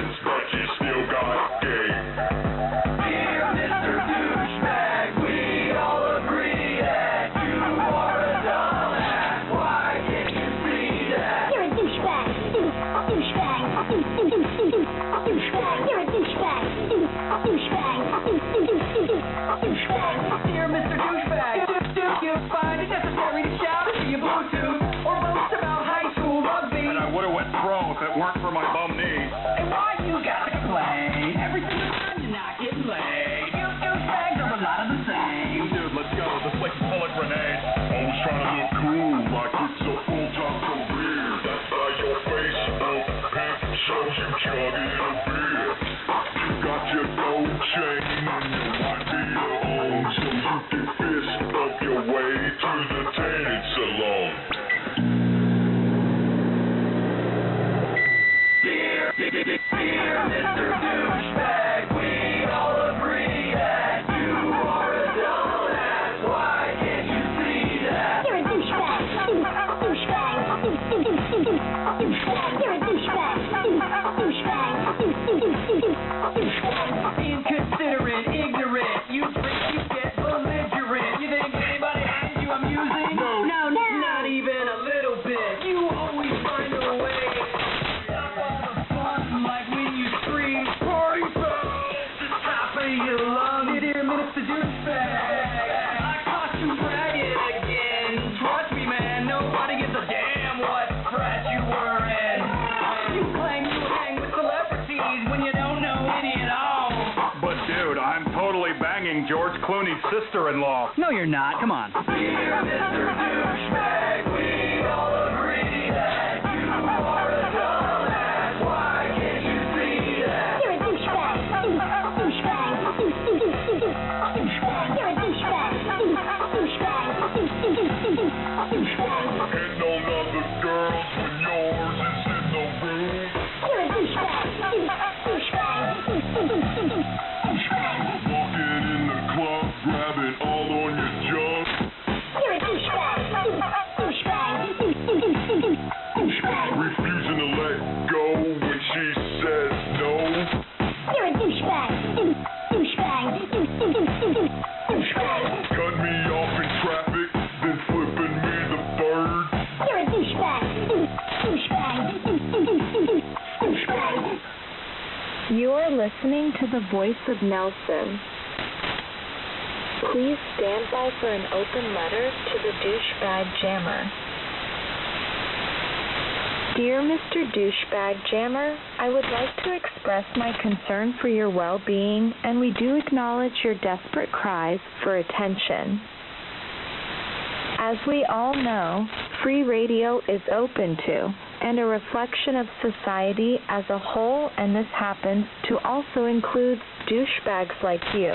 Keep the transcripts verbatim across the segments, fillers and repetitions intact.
friends, but you still got game. Dear Mister Douchebag, we all agree that you are a dumbass. Why can't you see that? You're a douchebag. Douchebag. Douchebag. You're a douchebag. Douchebag. Douchebag. Dear Mister Douchebag, do you find it necessary to shout into your Bluetooth or boast about high school rugby? And I would have went pro if it weren't for my bum knee. And why you gotta play? Every single time you're not getting laid. You douchebags are a lot of the same. Dude, let's go. This place is full of grenades. Always trying to look cool, like it's a full-time career. That's why your Facebook pic shows you chugging a beer. You got your gold chain and your white beater on, so you can fist up your way to the tanning salon. Dear, dear Mister Douchebag, we all agree that you are a dumbass. Why can't you see that? You're a douchebag. Douchebag. Douchebag. You're a douchebag. Douchebag. Douchebag. Inconsiderate, ignorant, you drink, you get belligerent. You think anybody finds you amusing? No. No, no, not even a little bit. You always find a way. Stop all the fun, like when you scream, party foul, the top of your lungs. Dear Mister Douchebag, I caught you bragging again. Trust me, man, nobody gives a damn what frat you were in. You claim you hang with celebrities when you don't know any at all. But dude, I'm totally banging George Clooney's sister-in-law. No, you're not. Come on. Dear Mister Douchebag, we all agree that you are a dumbass. Why can't you see that? You're a douchebag. Douchebag. Douchebag. You're a douchebag. Douchebag. Douchebag. And no other girls when yours is in the room. You're a douchebag. Douchebag. Douchebag. Walking in the club, grabbing all on your junk. You're a douchebag. Douchebag. Douchebag. Refusing to let go when she says no. You're a douchebag. Douchebag. Douchebag. Cut me off in traffic, then flipping me the bird. You're a douchebag. Douchebag. Douchebag. You're listening to the voice of Nelson. Please stand by for an open letter to the douchebag jammer. Dear Mister Douchebag Jammer, I would like to express my concern for your well-being, and we do acknowledge your desperate cries for attention. As we all know, free radio is open to and a reflection of society as a whole, and this happens to also include douchebags like you.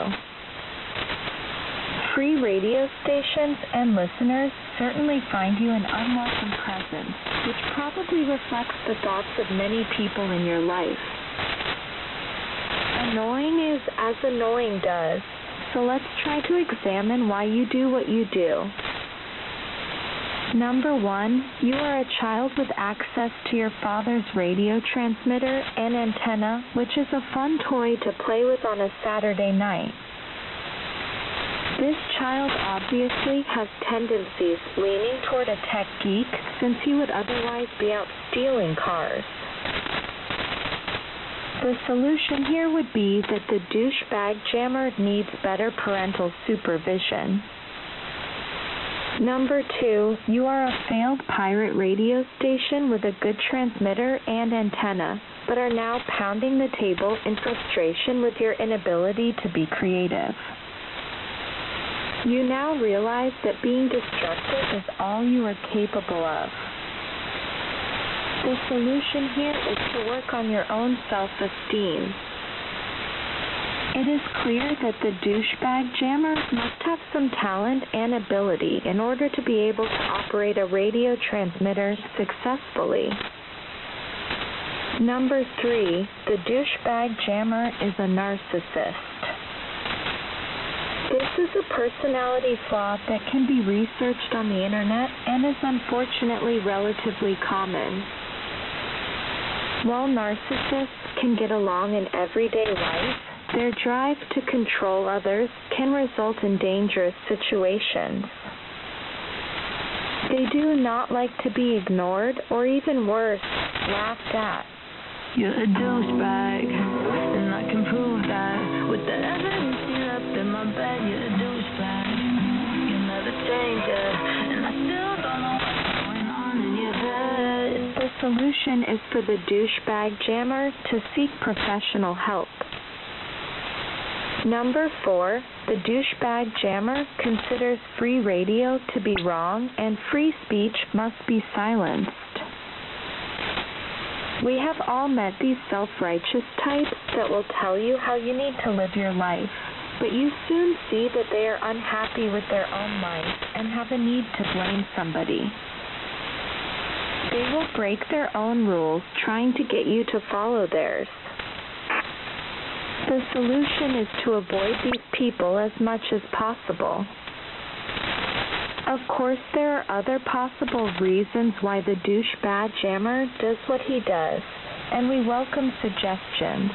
Free radio stations and listeners certainly find you an unwelcome presence, which probably reflects the thoughts of many people in your life. Annoying is as annoying does, so let's try to examine why you do what you do. Number one, you are a child with access to your father's radio transmitter and antenna, which is a fun toy to play with on a Saturday night. This child obviously has tendencies leaning toward a tech geek, since he would otherwise be out stealing cars. The solution here would be that the douchebag jammer needs better parental supervision. Number two, you are a failed pirate radio station with a good transmitter and antenna, but are now pounding the table in frustration with your inability to be creative. You now realize that being destructive is all you are capable of. The solution here is to work on your own self-esteem. It is clear that the douchebag jammer must have some talent and ability in order to be able to operate a radio transmitter successfully. Number three, the douchebag jammer is a narcissist. This is a personality flaw that can be researched on the internet and is unfortunately relatively common. While narcissists can get along in everyday life, their drive to control others can result in dangerous situations. They do not like to be ignored or even worse, laughed at. You're a douchebag, and I can prove that with the evidence you left in my bed. You're a douchebag. You never change it, and I still don't know what's going on in your head. The solution is for the douchebag jammer to seek professional help. Number four, the douchebag jammer considers free radio to be wrong and free speech must be silenced. We have all met these self-righteous types that will tell you how you need to live your life, but you soon see that they are unhappy with their own life and have a need to blame somebody. They will break their own rules trying to get you to follow theirs. The solution is to avoid these people as much as possible. Of course, there are other possible reasons why the douchebag jammer does what he does, and we welcome suggestions.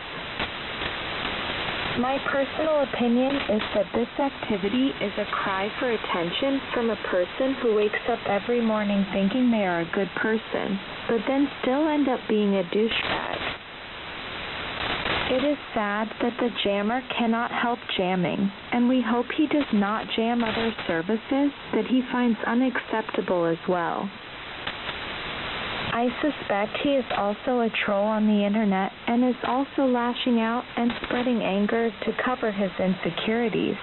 My personal opinion is that this activity is a cry for attention from a person who wakes up every morning thinking they are a good person, but then still end up being a douchebag. It is sad that the jammer cannot help jamming, and we hope he does not jam other services that he finds unacceptable as well. I suspect he is also a troll on the internet and is also lashing out and spreading anger to cover his insecurities.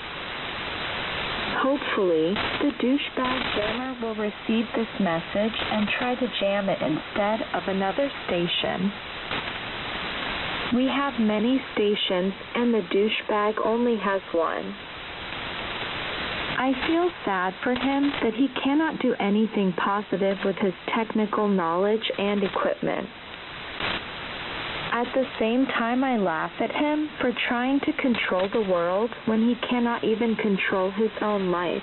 Hopefully, the douchebag jammer will receive this message and try to jam it instead of another station. We have many stations, and the douchebag only has one. I feel sad for him that he cannot do anything positive with his technical knowledge and equipment. At the same time, I laugh at him for trying to control the world when he cannot even control his own life.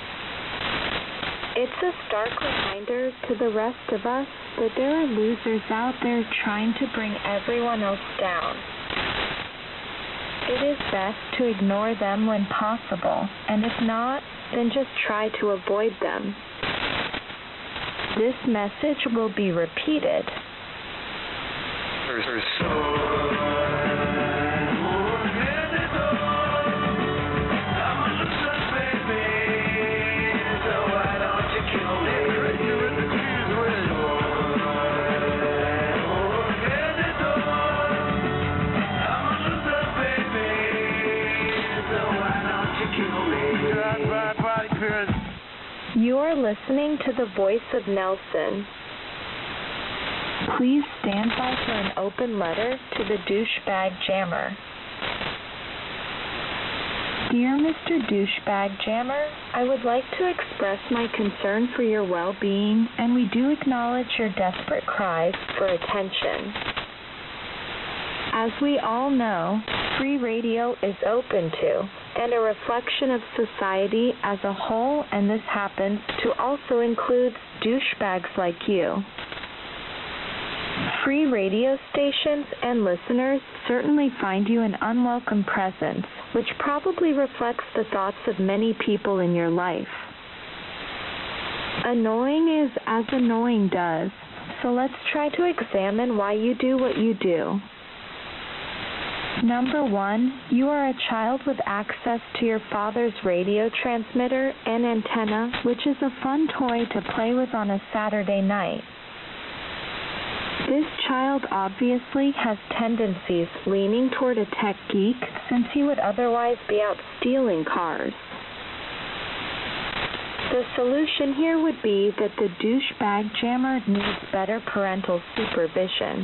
It's a stark reminder to the rest of us that there are losers out there trying to bring everyone else down. It is best to ignore them when possible, and if not, then just try to avoid them. This message will be repeated. You are listening to the voice of Nelson. Please stand by for an open letter to the douchebag jammer. Dear Mister Douchebag Jammer, I would like to express my concern for your well-being, and we do acknowledge your desperate cries for attention. As we all know, free radio is open to and a reflection of society as a whole, and this happens to also include douchebags like you. Free radio stations and listeners certainly find you an unwelcome presence, which probably reflects the thoughts of many people in your life. Annoying is as annoying does, so let's try to examine why you do what you do. Number one, you are a child with access to your father's radio transmitter and antenna, which is a fun toy to play with on a Saturday night. This child obviously has tendencies leaning toward a tech geek since he would otherwise be out stealing cars. The solution here would be that the douchebag jammer needs better parental supervision.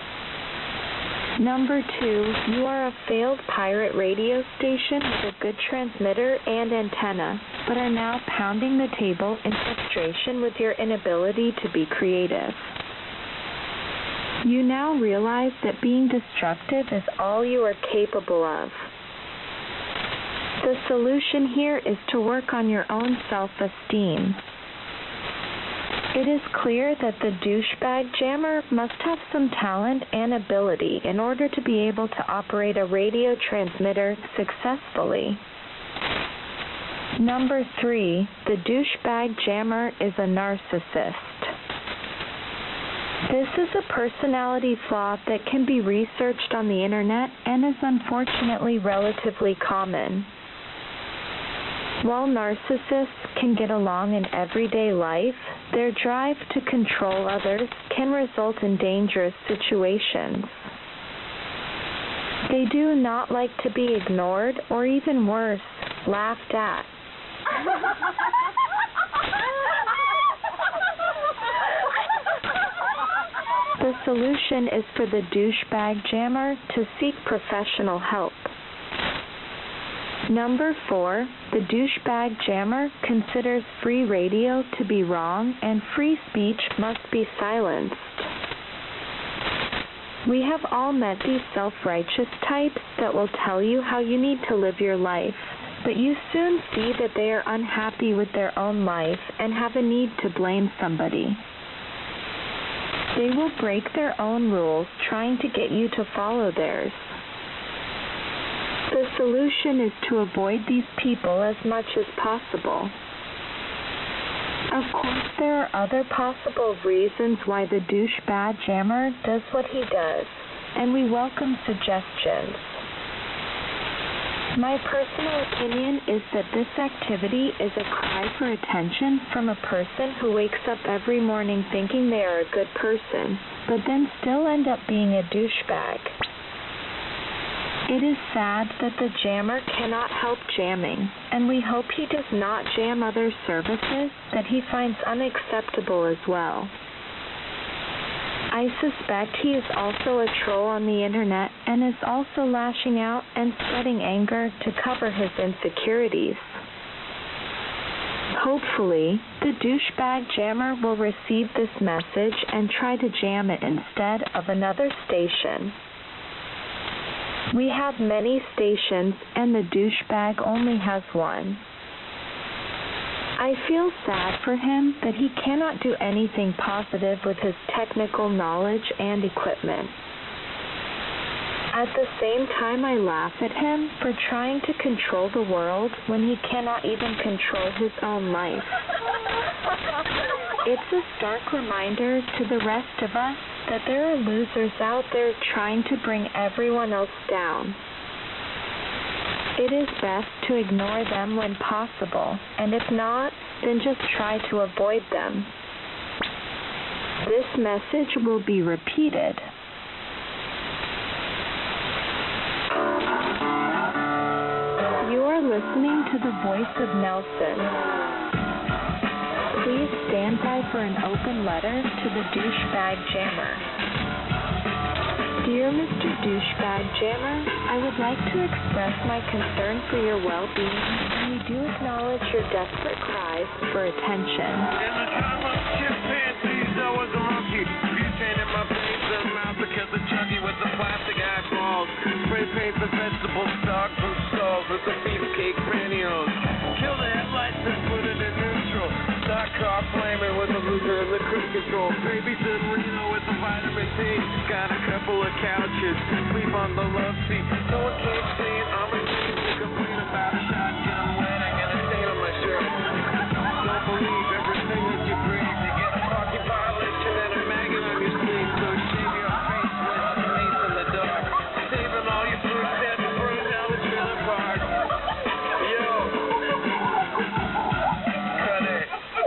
Number two, you are a failed pirate radio station with a good transmitter and antenna, but are now pounding the table in frustration with your inability to be creative. You now realize that being destructive is all you are capable of. The solution here is to work on your own self-esteem. It is clear that the douchebag jammer must have some talent and ability in order to be able to operate a radio transmitter successfully. Number three, the douchebag jammer is a narcissist. This is a personality flaw that can be researched on the internet and is unfortunately relatively common. While narcissists can get along in everyday life, their drive to control others can result in dangerous situations. They do not like to be ignored or even worse, laughed at. The solution is for the douchebag jammer to seek professional help. Number four, the douchebag jammer considers free radio to be wrong and free speech must be silenced. We have all met these self-righteous types that will tell you how you need to live your life, but you soon see that they are unhappy with their own life and have a need to blame somebody. They will break their own rules trying to get you to follow theirs. The solution is to avoid these people as much as possible. Of course, there are other possible reasons why the douchebag jammer does what he does, and we welcome suggestions. My personal opinion is that this activity is a cry for attention from a person who wakes up every morning thinking they are a good person, but then still end up being a douchebag. It is sad that the jammer cannot help jamming, and we hope he does not jam other services that he finds unacceptable as well. I suspect he is also a troll on the internet and is also lashing out and spreading anger to cover his insecurities. Hopefully, the douchebag jammer will receive this message and try to jam it instead of another station. We have many stations and the douchebag only has one. I feel sad for him that he cannot do anything positive with his technical knowledge and equipment. At the same time, I laugh at him for trying to control the world when he cannot even control his own life. It's a stark reminder to the rest of us that there are losers out there trying to bring everyone else down. It is best to ignore them when possible, and if not, then just try to avoid them. This message will be repeated. You are listening to the voice of Nelson. Please stand by for an open letter to the douchebag jammer. Dear Mister Douchebag Jammer, I would like to express my concern for your well-being, and we do acknowledge your desperate cries for attention. In the time of chimpanzees, I was a monkey. Butane in my brains and mouth because of chunky with the plastic eyeballs. Spray paint the vegetable stock from stalls with the beefcake pantyhose. Kill the headlights and put it in neutral. Stock car flaming with the Luger and the cruise control. Babies in Reno with the vitamin D. Got a couple of couches. Sleep on the love seat. No one can't see it. I'm a kid to complain about a shotgun wedding and a stain on my shirt. Don't believe everything that you breathe. You get a parking violation and a maggot on your sleeve. So shave your face with the mace in the dark. Saving all your fruits and burn down the trailer park. Yo. Cut it.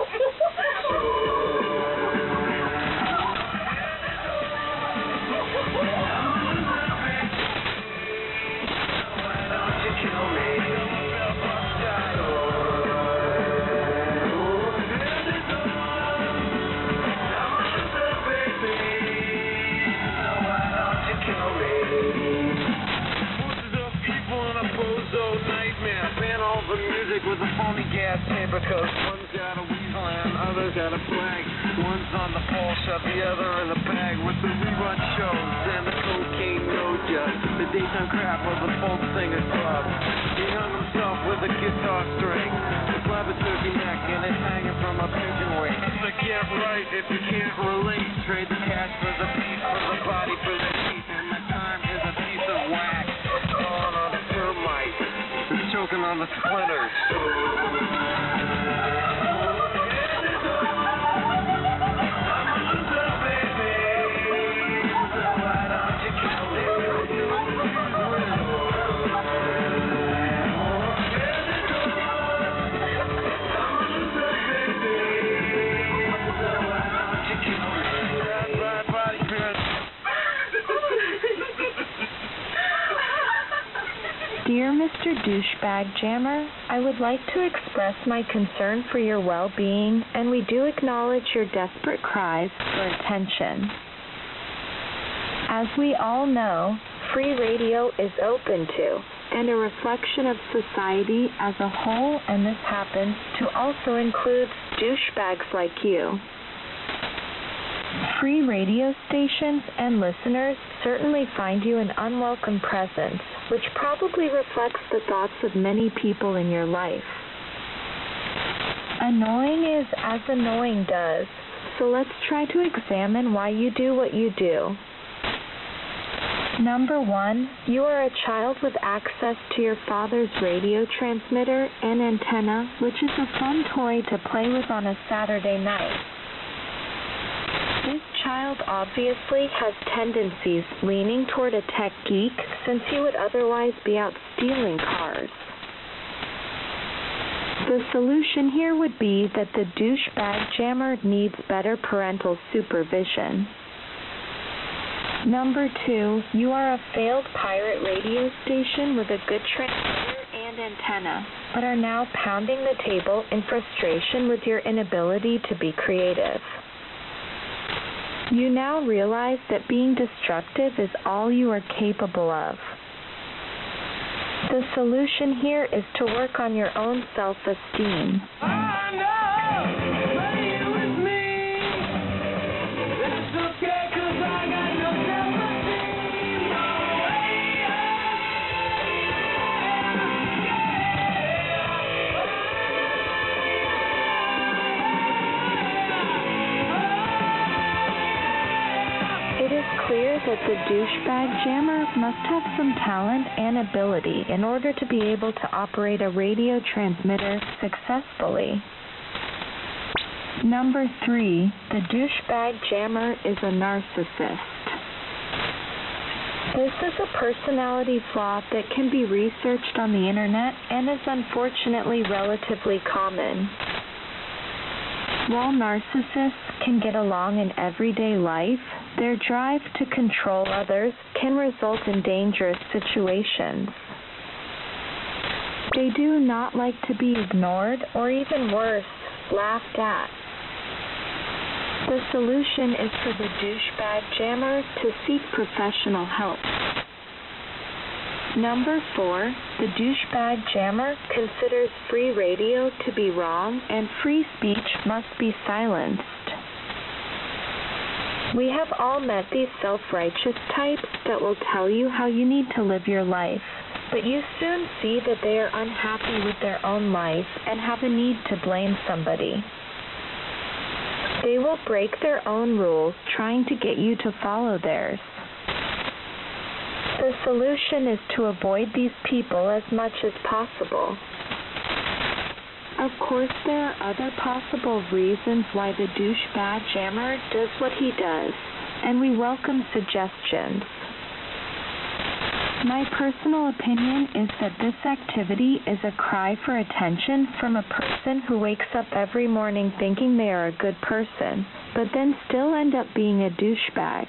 With a phony gas tape because one's got a weasel and others got a flag. One's on the pole, shove the other in the bag with the rerun shows and the cocaine no judge. The Daytime crap was a folk singer's club. He hung himself with a guitar string, a slab of turkey neck, and it hanging from a pigeon wing. So get right if you can't relate. Trade the cash for the piece, for the body, for the teeth, and the time is a piece of wax. Falling on a termite, it's choking on the splinters. Dear Mister Douchebag Jammer, I would like to express my concern for your well-being, and we do acknowledge your desperate cries for attention. As we all know, free radio is open to and a reflection of society as a whole, and this happens to also include douchebags like you. Free radio stations and listeners certainly find you an unwelcome presence, which probably reflects the thoughts of many people in your life. Annoying is as annoying does, so let's try to examine why you do what you do. Number one, you are a child with access to your father's radio transmitter and antenna, which is a fun toy to play with on a Saturday night. This child obviously has tendencies leaning toward a tech geek, since he would otherwise be out stealing cars. The solution here would be that the douchebag jammer needs better parental supervision. Number two, you are a failed pirate radio station with a good transmitter and antenna, but are now pounding the table in frustration with your inability to be creative. You now realize that being destructive is all you are capable of. The solution here is to work on your own self-esteem. I know, play it with me. It's okay, 'cause I got no self-esteem. No way, It is clear that the douchebag jammer must have some talent and ability in order to be able to operate a radio transmitter successfully. Number three, the douchebag jammer is a narcissist. This is a personality flaw that can be researched on the internet and is unfortunately relatively common. While narcissists can get along in everyday life, their drive to control others can result in dangerous situations. They do not like to be ignored or, even worse, laughed at. The solution is for the douchebag jammer to seek professional help. Number four, the douchebag jammer considers free radio to be wrong and free speech must be silenced. We have all met these self-righteous types that will tell you how you need to live your life, but you soon see that they are unhappy with their own life and have a need to blame somebody. They will break their own rules trying to get you to follow theirs. The solution is to avoid these people as much as possible. Of course, there are other possible reasons why the douchebag jammer does what he does, and we welcome suggestions. My personal opinion is that this activity is a cry for attention from a person who wakes up every morning thinking they are a good person, but then still end up being a douchebag.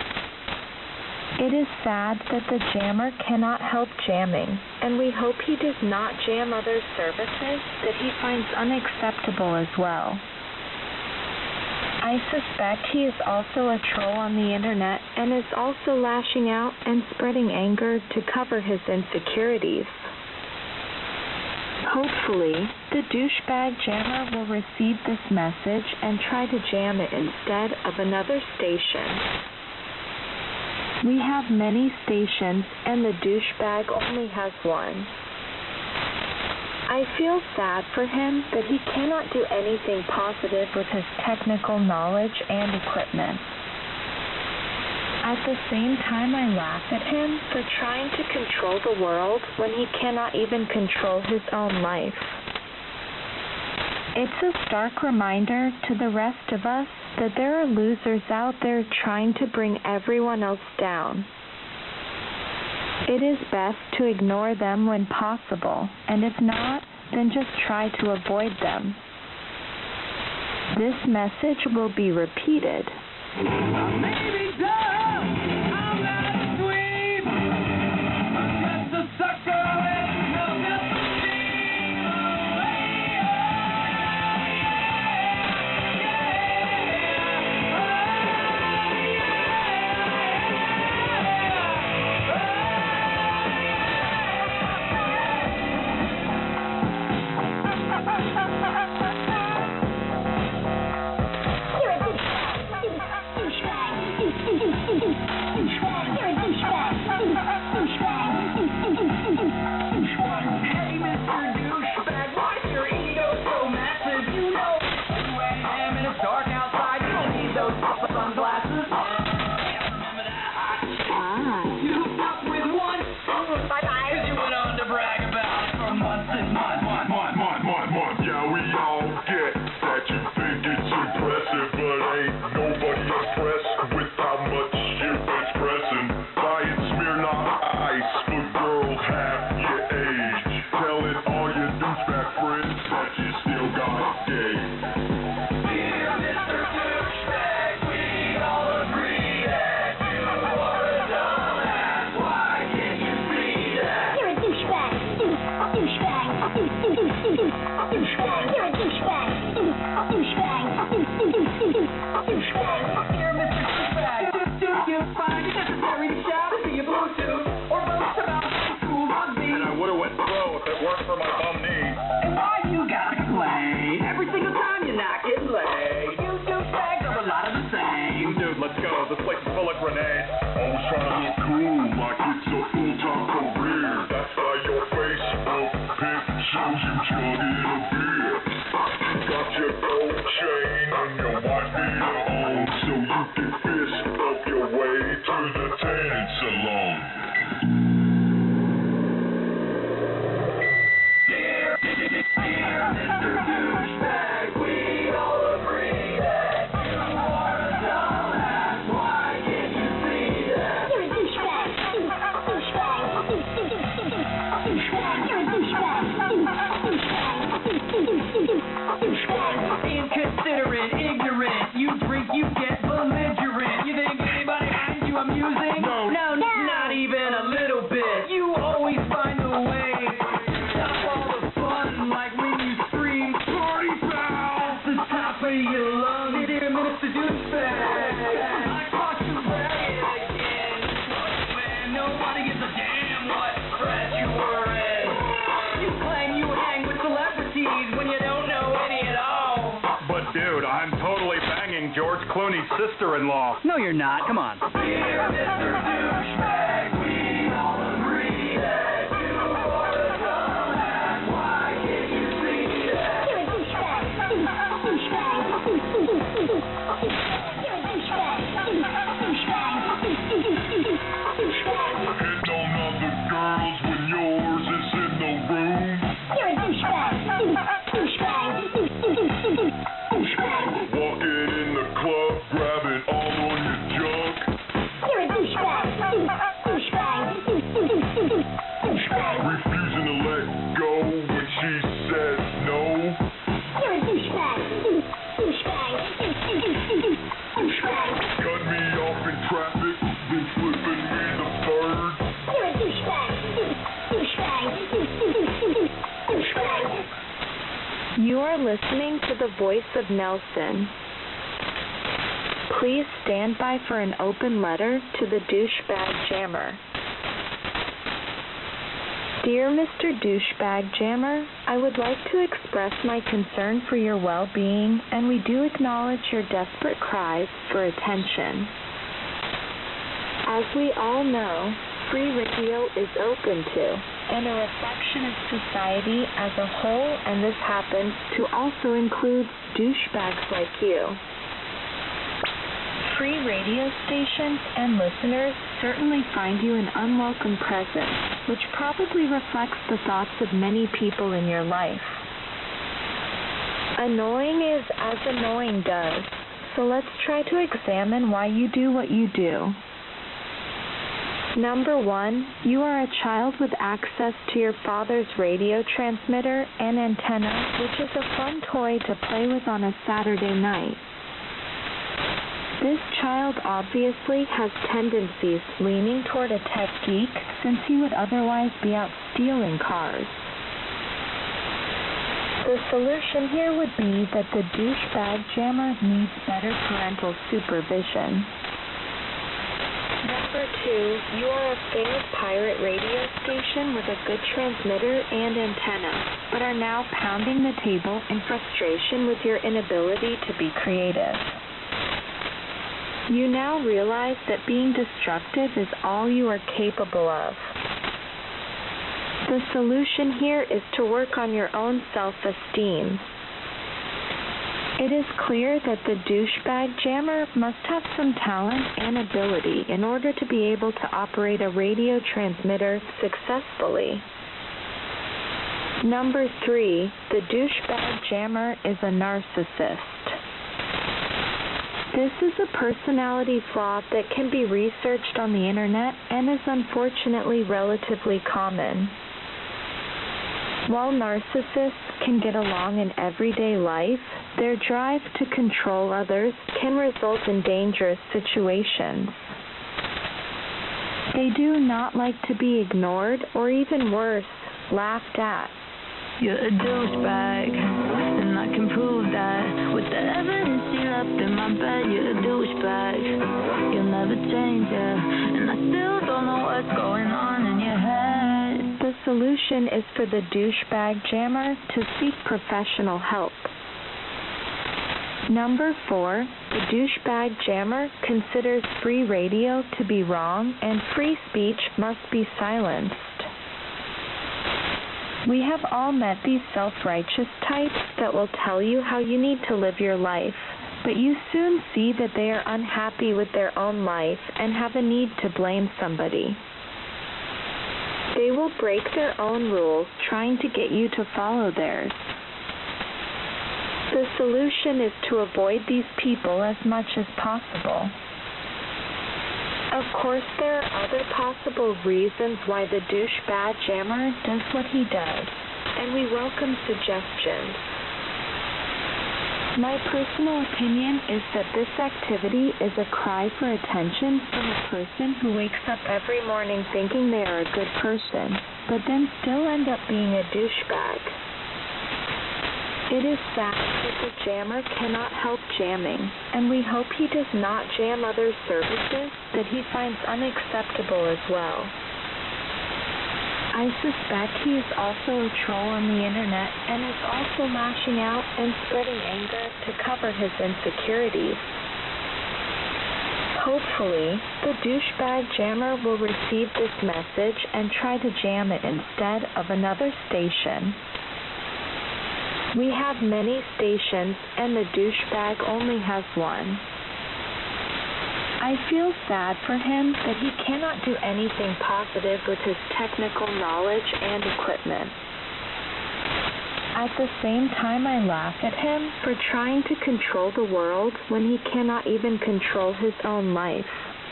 It is sad that the jammer cannot help jamming, and we hope he does not jam other services that he finds unacceptable as well. I suspect he is also a troll on the internet and is also lashing out and spreading anger to cover his insecurities. Hopefully, the douchebag jammer will receive this message and try to jam it instead of another station. We have many stations, and the douchebag only has one. I feel sad for him that he cannot do anything positive with his technical knowledge and equipment. At the same time, I laugh at him for trying to control the world when he cannot even control his own life. It's a stark reminder to the rest of us that there are losers out there trying to bring everyone else down. It is best to ignore them when possible, and if not, then just try to avoid them. This message will be repeated. Maybe so. I'm not a sweep. I'm just a sucker with no self-esteem. You're a douchebag. Douchebag. You're a douchebag. Douchebag. Hey, Mister Douchebag, why's your ego so massive? You know who I am, and it's dark outside. You don't need those sunglasses. Yeah, remember that? You hooked up with one. Bye-bye. 'Cause you went on to brag about it for months and months. Month, month, month, month, month. Yeah, we all get that you think it's impressive, but ain't nobody impressed with how much you're expressing. Buying Smirnoff Ice for girls half your age. Telling all your douchebag friends that you still got gay. Dear Mister Douchebag, we all agree that you are a dumbass. Why can't you see that? You're a douchebag. Douchebag. Douchebag. You're a douchebag. Douchebag. Douchebag. Dear Mister Douchebag, do you find it necessary to shout into your Bluetooth or boast about cool rugby? And I would have went pro if it weren't for my bum knee. And why you gotta play every single time you're not getting laid? You douchebags are a lot of the same. Dude, let's go. This place is full of grenades. Always trying to look cool like it's a full-time career. That's why your Facebook pic shows you chugging a beer. You got your gold chain and your white beater on, so you can fist up your way to the tanning salon. Dear, dear Mister Douchebag, we all agree that you are a dumbass. Why can't you see that? You're a douchebag. Douchebag. Douchebag. You're a douchebag. Douchebag. Inconsiderate, ignorant, you drink, you get belligerent. You think anybody finds you amusing? No. No, No. not even a little bit. You always find a way. Stop all the fun, like when you scream, party foul, at the top of your lungs. Dear Mister Douchebag, I caught you bragging again. Man, nobody gives a damn what threat you were in. You claim you hang with celebrities when you don't know any at all. But dude, I'm totally banging George Clooney's sister-in-law. No, you're not. Come on. Dear Mister Douchebag, we all agree that you are a dumbass. Why can't you see that? You're a douchebag. Douchebag. You're a douchebag. Douchebag. Douchebag. Hitting on other girls when yours is in the room. You're a douchebag. Douchebag. Douchebag. Walking in the club, grabbing all on your junk. You're a douchebag. Douchebag. Douchebag. Refusing to let go when she says no. You're a douchebag. Douchebag. Douchebag. Cut me off in traffic, then flipping me the bird. You're a douchebag. Douchebag. Douchebag. You are listening to the voice of Nelson. Please stand by for an open letter to the douchebag jammer. Dear Mister Douchebag Jammer, I would like to express my concern for your well-being, and we do acknowledge your desperate cries for attention. As we all know, free radio is open to and a reflection of society as a whole, and this happens to also include douchebags like you. Free radio stations and listeners certainly find you an unwelcome presence, which probably reflects the thoughts of many people in your life. Annoying is as annoying does, so let's try to examine why you do what you do. Number one, you are a child with access to your father's radio transmitter and antenna, which is a fun toy to play with on a Saturday night. This child obviously has tendencies leaning toward a tech geek, since he would otherwise be out stealing cars. The solution here would be that the douchebag jammer needs better parental supervision. Number two, you are a failed pirate radio station with a good transmitter and antenna, but are now pounding the table in frustration with your inability to be creative. You now realize that being destructive is all you are capable of. The solution here is to work on your own self-esteem. It is clear that the douchebag jammer must have some talent and ability in order to be able to operate a radio transmitter successfully. Number three, the douchebag jammer is a narcissist. This is a personality flaw that can be researched on the internet and is unfortunately relatively common. While narcissists can get along in everyday life, their drive to control others can result in dangerous situations. They do not like to be ignored or even worse, laughed at. You're a douchebag, and I can prove that with the evidence you left in my bed. You're a douchebag, you'll never change it, and I still don't know what's going on in your head. The solution is for the douchebag jammer to seek professional help. Number four, the douchebag jammer considers free radio to be wrong and free speech must be silenced. We have all met these self-righteous types that will tell you how you need to live your life, but you soon see that they are unhappy with their own life and have a need to blame somebody. They will break their own rules trying to get you to follow theirs. The solution is to avoid these people as much as possible. Of course, there are other possible reasons why the douchebag jammer does what he does, and we welcome suggestions. My personal opinion is that this activity is a cry for attention from a person who wakes up every morning thinking they are a good person, but then still end up being a douchebag. It is sad that the jammer cannot help jamming, and we hope he does not jam other services that he finds unacceptable as well. I suspect he is also a troll on the internet and is also lashing out and spreading anger to cover his insecurities. Hopefully, the douchebag jammer will receive this message and try to jam it instead of another station. We have many stations, and the douchebag only has one. I feel sad for him that he cannot do anything positive with his technical knowledge and equipment. At the same time, I laugh at him for trying to control the world when he cannot even control his own life.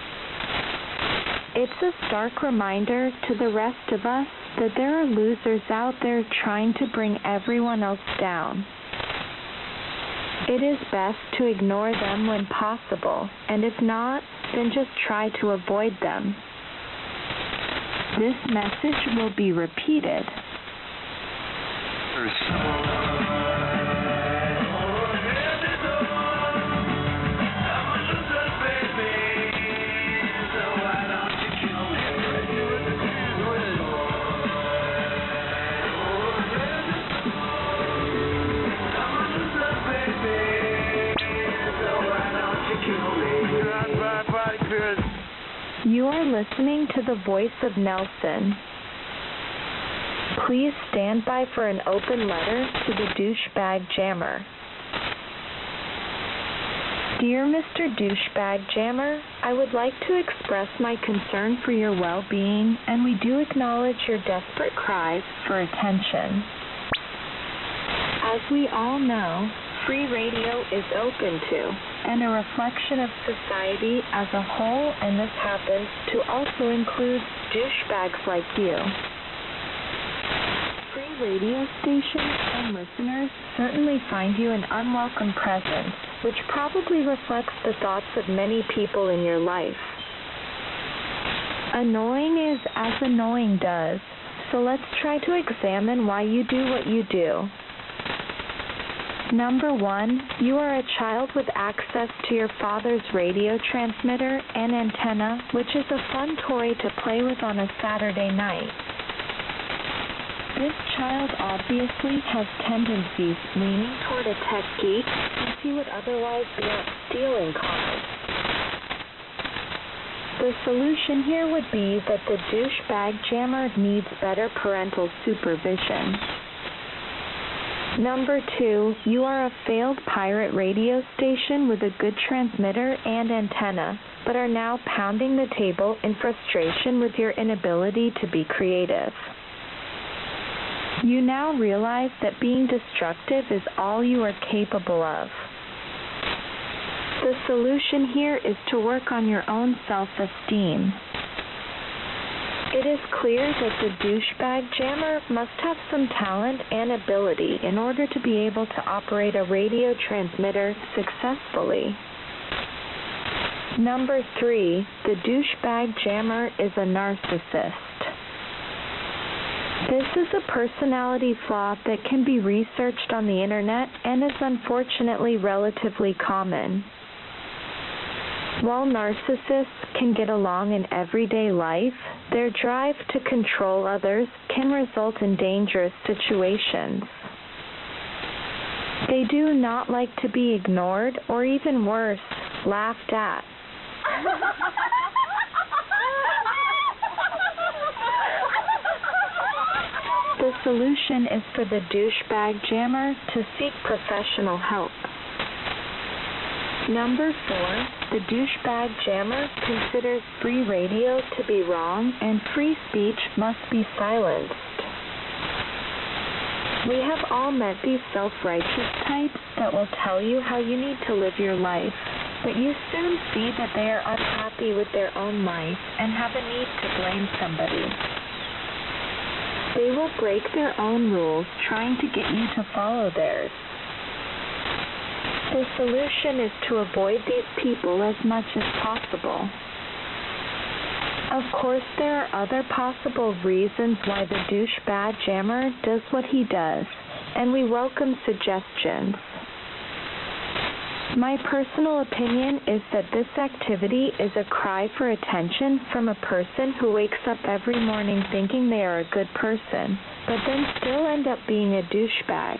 It's a stark reminder to the rest of us that there are losers out there trying to bring everyone else down. It is best to ignore them when possible, and if not, then just try to avoid them. This message will be repeated. You listening to the voice of Nelson. Please stand by for an open letter to the douchebag jammer. Dear Mister Douchebag Jammer, I would like to express my concern for your well-being, and we do acknowledge your desperate cries for attention. As we all know, free radio is open to and a reflection of society as a whole, and this happens to also include douchebags like you. Free radio stations and listeners certainly find you an unwelcome presence, which probably reflects the thoughts of many people in your life. Annoying is as annoying does, so let's try to examine why you do what you do. Number one, you are a child with access to your father's radio transmitter and antenna, which is a fun toy to play with on a Saturday night. This child obviously has tendencies leaning toward a tech geek since he would otherwise be out stealing cars. The solution here would be that the douchebag jammer needs better parental supervision. Number two, you are a failed pirate radio station with a good transmitter and antenna, but are now pounding the table in frustration with your inability to be creative. You now realize that being destructive is all you are capable of. The solution here is to work on your own self-esteem. It is clear that the douchebag jammer must have some talent and ability in order to be able to operate a radio transmitter successfully. Number three, the douchebag jammer is a narcissist. This is a personality flaw that can be researched on the internet and is unfortunately relatively common. While narcissists can get along in everyday life, their drive to control others can result in dangerous situations. They do not like to be ignored or, even worse, laughed at. The solution is for the douchebag jammer to seek professional help. Number four, the douchebag jammer considers free radio to be wrong and free speech must be silenced. We have all met these self-righteous types that will tell you how you need to live your life, but you soon see that they are unhappy with their own life and have a need to blame somebody. They will break their own rules trying to get you to follow theirs. The solution is to avoid these people as much as possible. Of course, there are other possible reasons why the douchebag jammer does what he does, and we welcome suggestions. My personal opinion is that this activity is a cry for attention from a person who wakes up every morning thinking they are a good person, but then still end up being a douchebag.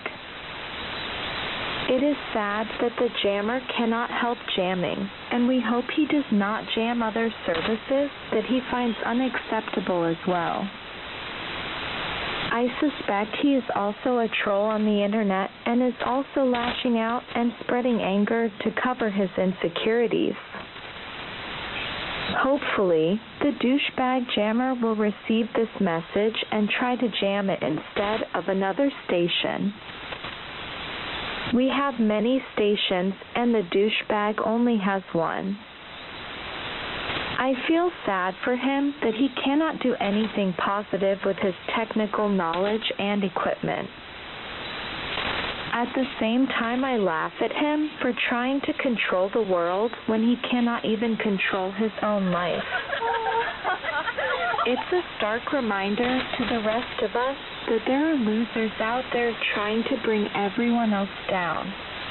It is sad that the jammer cannot help jamming, and we hope he does not jam other services that he finds unacceptable as well. I suspect he is also a troll on the internet and is also lashing out and spreading anger to cover his insecurities. Hopefully, the douchebag jammer will receive this message and try to jam it instead of another station. We have many stations, and the douchebag only has one. I feel sad for him that he cannot do anything positive with his technical knowledge and equipment. At the same time, I laugh at him for trying to control the world when he cannot even control his own life. It's a stark reminder to the rest of us that there are losers out there trying to bring everyone else down.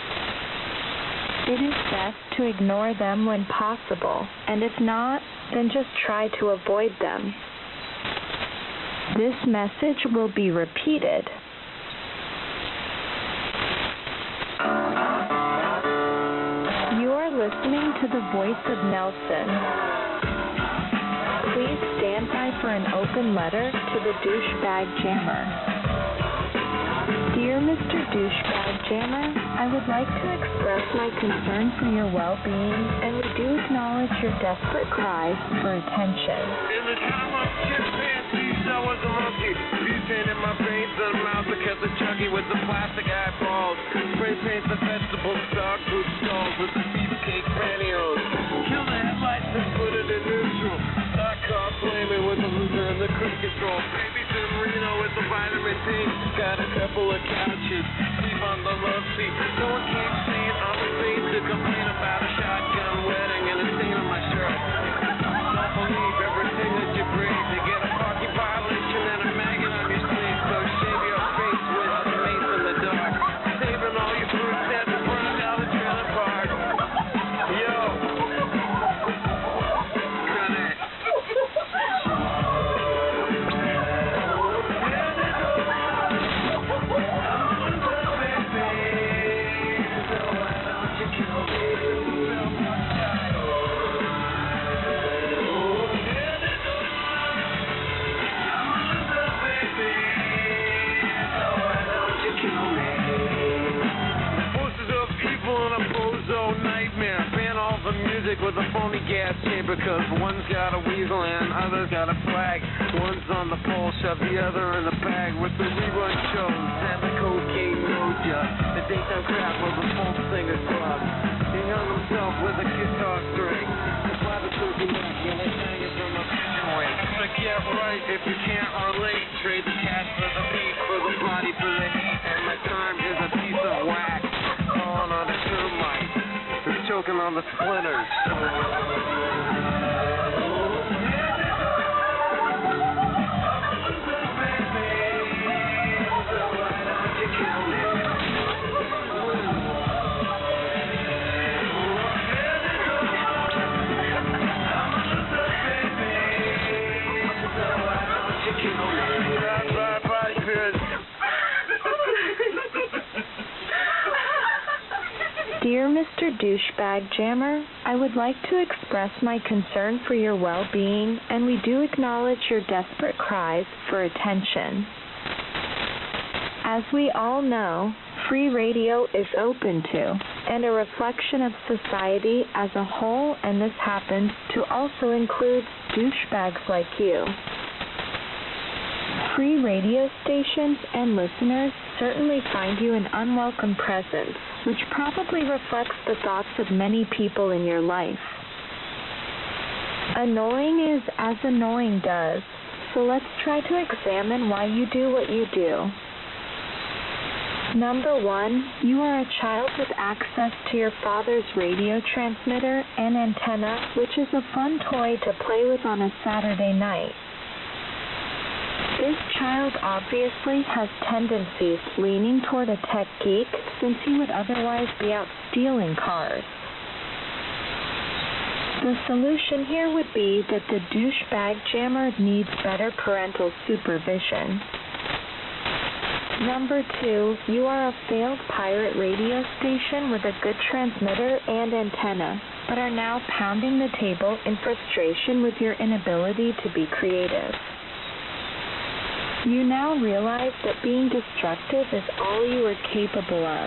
It is best to ignore them when possible, and if not, then just try to avoid them. This message will be repeated. You are listening to the voice of Nelson. for an open letter to the Douchebag Jammer. Dear Mister Douchebag Jammer, I would like to express my concern for your well-being, and we do acknowledge your desperate cries for attention. In the time of chimpanzees, I was a monkey. Butane in my veins and mouth, I kept a chunky with the plastic eyeballs. Spray paint the vegetables, dog food stalls with the beefcake pantyhose. Kill the headlights and put it in neutral. Stock car flaming with the loser and the cruise control. Baby Tim Reno with the vitamin D. Got a couple of couches, sleep on the love seat. No one keeps saying I'm a face to complain about a shotgun wedding and a stain on my shirt. Don't believe everything that you breathe. You get a parking violation and a maggot on your sleeve. So shave your face with the mace in the dark. Saving all your fruits at the front of the trailer park. Yo. Connect. With a phony gas chamber, cause one's got a weasel and others got a flag. One's on the pole, shove the other in the bag with the rerun shows and the cocaine moja. The daytime crap was a folk singer's club. He hung himself with a guitar string. The private turkey neck and it's hanging from a pigeon wing. But get right if you can't relate. Trade the cash for the beat, for the body, for the heat. And my time is a piece of wax. Falling on a termite. Choking on the splinters. Dear Mister Douchebag Jammer, I would like to express my concern for your well-being, and we do acknowledge your desperate cries for attention. As we all know, free radio is open to, and a reflection of society as a whole, and this happens to also include douchebags like you. Free radio stations and listeners certainly find you an unwelcome presence, which probably reflects the thoughts of many people in your life. Annoying is as annoying does, so let's try to examine why you do what you do. Number one, you are a child with access to your father's radio transmitter and antenna, which is a fun toy to play with on a Saturday night. This child obviously has tendencies leaning toward a tech geek, since he would otherwise be out stealing cars. The solution here would be that the douchebag jammer needs better parental supervision. Number two, you are a failed pirate radio station with a good transmitter and antenna, but are now pounding the table in frustration with your inability to be creative. You now realize that being destructive is all you are capable of.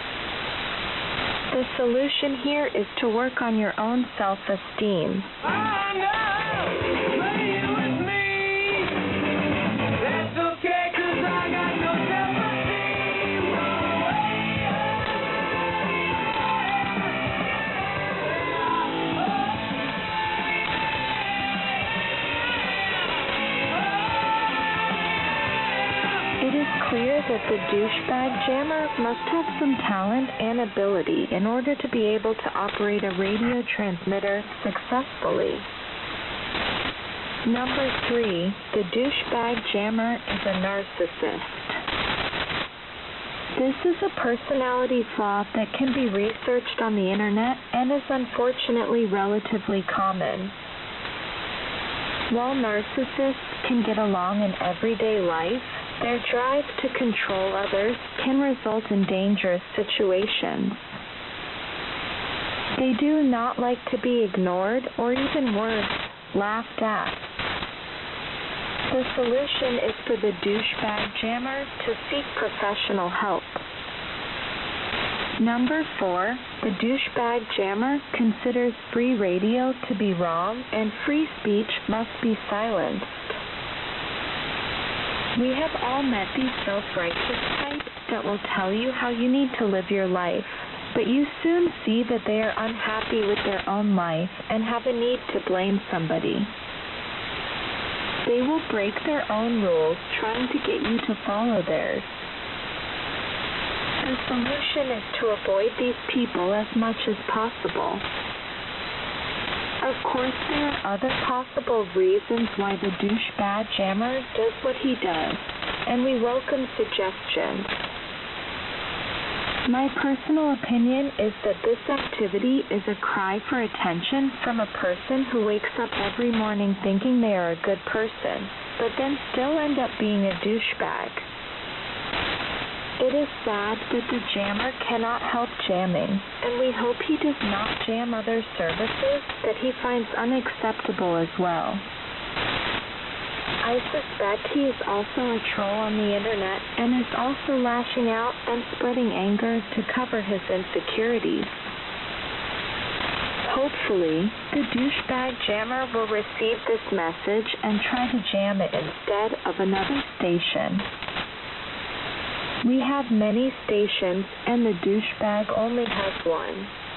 The solution here is to work on your own self-esteem. I know, play it with me. That's okay, cause I got no self-esteem. It is clear that the douchebag jammer must have some talent and ability in order to be able to operate a radio transmitter successfully. Number three, the douchebag jammer is a narcissist. This is a personality flaw that can be researched on the internet and is unfortunately relatively common. While narcissists can get along in everyday life, their drive to control others can result in dangerous situations. They do not like to be ignored or even worse, laughed at. The solution is for the douchebag jammer to seek professional help. Number four, the douchebag jammer considers free radio to be wrong and free speech must be silenced. We have all met these self-righteous types that will tell you how you need to live your life, but you soon see that they are unhappy with their own life and have a need to blame somebody. They will break their own rules trying to get you to follow theirs. The solution is to avoid these people as much as possible. Of course, there are other possible reasons why the douchebag jammer does what he does, and we welcome suggestions. My personal opinion is that this activity is a cry for attention from a person who wakes up every morning thinking they are a good person, but then still end up being a douchebag. It is sad that the jammer cannot help jamming, and we hope he does not jam other services that he finds unacceptable as well. I suspect he is also a troll on the internet and is also lashing out and spreading anger to cover his insecurities. Hopefully, the douchebag jammer will receive this message and try to jam it instead of another station. We have many stations, and the douchebag only has one.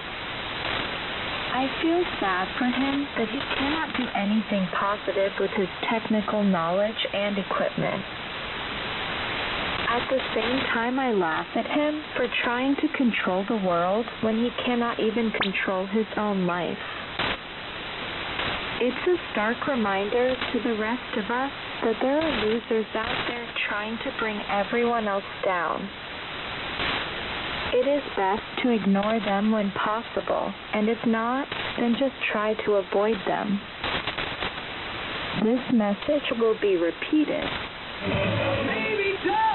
I feel sad for him that he cannot do anything positive with his technical knowledge and equipment. At the same time, I laugh at him for trying to control the world when he cannot even control his own life. It's a stark reminder to the rest of us that there are losers out there trying to bring everyone else down. It is best to ignore them when possible, and if not, then just try to avoid them. This message will be repeated. Maybe don't.